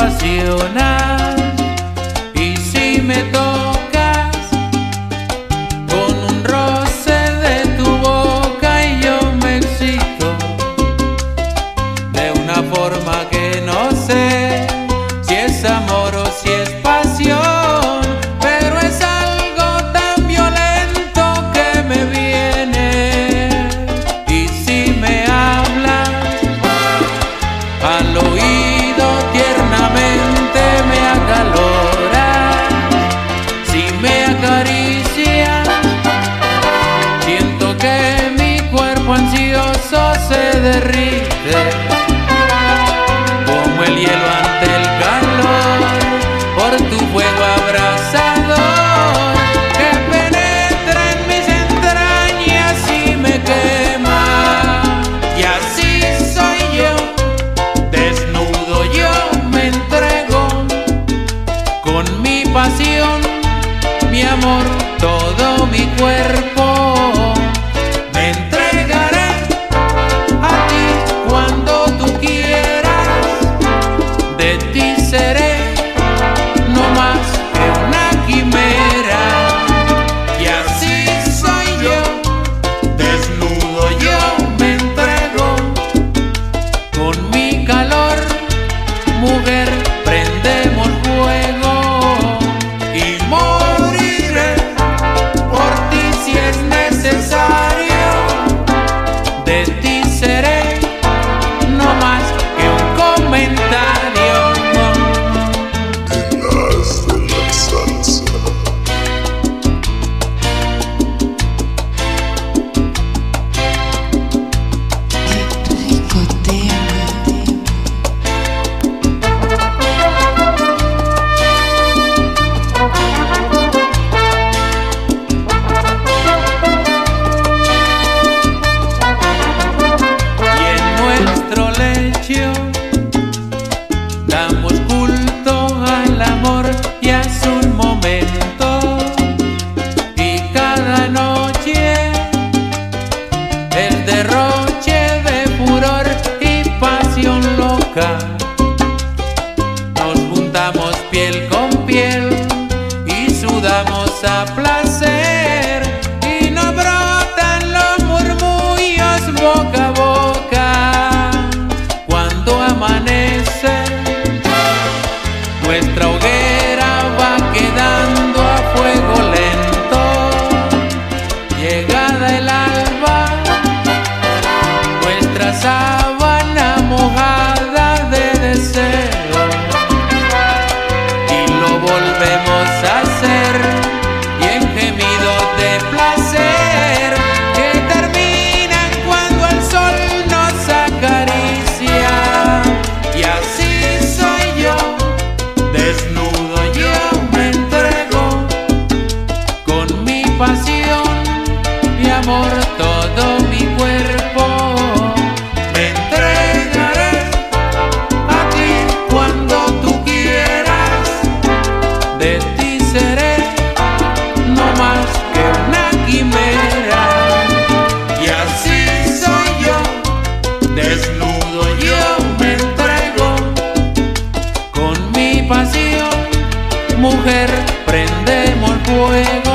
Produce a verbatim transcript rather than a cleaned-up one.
apasionas. Y si me tocas con un roce de tu boca y yo me excito de una forma que no sé si es amor o si es pasión, pero es algo tan violento que me viene. Y si me hablas al oído tiernamente me acalora, si me acaricias siento que mi cuerpo ansioso se derrite como el hielo ante el calor por tu fuego abrasador que penetra en mis entrañas y me quema. Y así soy yo, desnudo yo me entrego con mi pasión, mi amor, todo mi cuerpo. Me entregaré a ti cuando tú quieras, de ti seré no más que una quimera. Y así soy yo, desnudo yo me entrego con mi calor, mujer, prendemos fuego y moriré por ti si es necesario. De ti seré no más que un comentario. Haz de la salsa. Rico tema. Y en nuestro lecho damos culto al amor y a su momento. Y cada noche el derroche de furor y pasión loca. Nos juntamos piel con piel y sudamos a placer y no brotan los murmullos boca a boca. Cuando amanece nuestra hoguera va quedando a fuego lento. Llegada el alba, nuestra sábana mojada de deseo y lo volvemos a hacer, y en gemidos de placer que terminan cuando el sol nos acaricia. Y así soy yo, desnudo yo me entrego con mi pasión, mi amor, todo mi cuerpo. Me entregaré a ti cuando tú quieras, de ti seré no más que una quimera. Y así soy yo, desnudo yo me entrego con mi pasión, mujer, prendemos fuego.